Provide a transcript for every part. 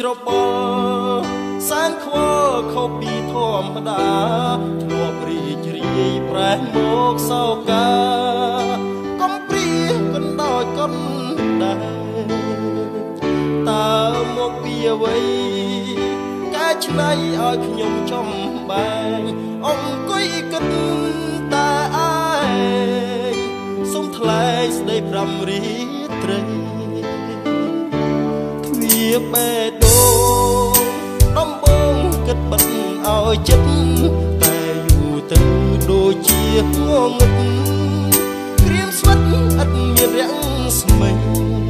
ច្របល់សានខ្វល់ខុសពីធម្មតាធ្លាប់រីករាយប្រែមកសោកាកំព្រាកណ្ដោចកណ្ដែតើមកពីអ្វីកែច្នៃឲ្យខ្ញុំចំបែងអង្គុយគិតតែឯងសុំថ្លែងស្ដីប្រាំរីត្រីទ្វាបេះដូងដំបងគិតបិទឲ្យចិត្តតែយូរទៅដូចជាងងឹតក្រៀមស្វិតឥតមានរាំងស្មិញ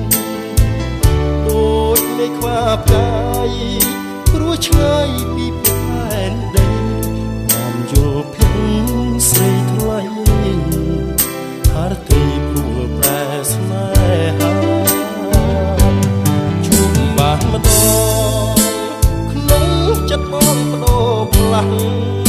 ដូចមេឃខ្វាផ្កាយព្រោះឆ្ងាយពីផែនដីតាមយល់ភឹងស្រីថ្លៃហារទីព្រួលប្រែស្នេហាជួបបានម្ដងក្នុងចិត្តបងបដូរផ្លាស់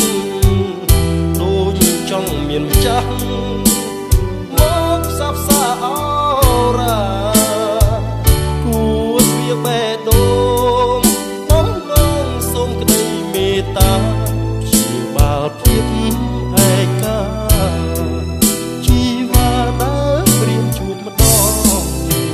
ដូចចង់មានម្ចាស់មកផ្សះផ្សាអរ៉ាគួរទ្វាបេះដូងបំណងសូមក្តីមេត្តាព្យាបាលភាពឯកាជីវ៉ាដែលព្រៀនជួបម្ដង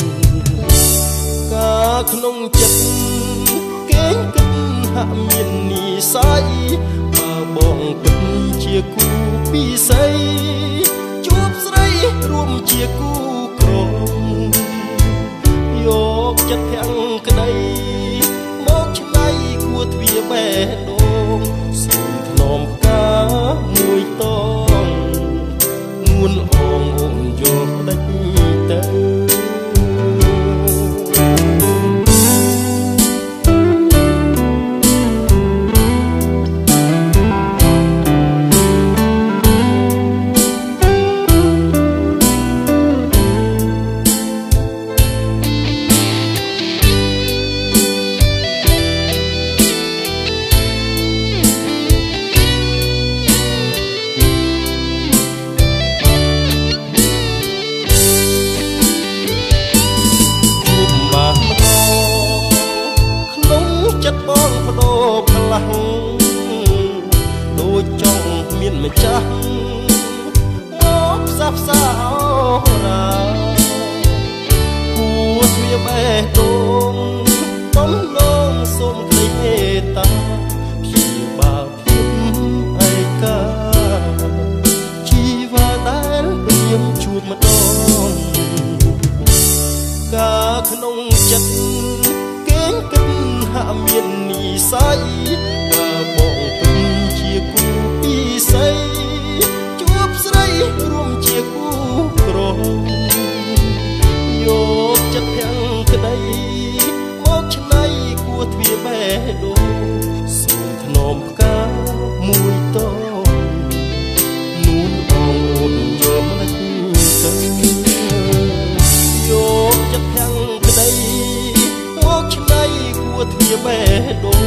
ការក្នុងចិត្តគេគិតហាក់មាននិស័យបើបងពិតជាគូពិសីជួបស្រីរួមជាគូក្រមយកចិត្តធាំងក្តីមកឆ្នៃគួរទ្វាបេះដូងសូមថ្នមផ្កាមួយតងនួនអងអូនយកដេចទៅចិត្តបងបដូរផ្លាស់ដូចចង់មានម្ចាស់មកផ្សះផ្សាអរ៉ាគួរទ្វាបេះដូងបំណងសូមក្តីមេត្តាព្យាបាលភាពឯកាជីវ៉ាដែលព្រៀងជួបម្ដងការក្នុងចិត្តគេគិតហាក់មាននិស័យបើបងពិតជាគូពិសីជួបស្រីរួមជាគូក្រមយកចិត្តធាំងក្តីមកឆ្នៃគួរទ្វាបេះដូងសូមថ្នមផ្កាមួយតងនួនអងអូនយកដេចទៅយកចិត្តធាំងក្តីមកឆ្នៃគួរទ្វាបេះដូង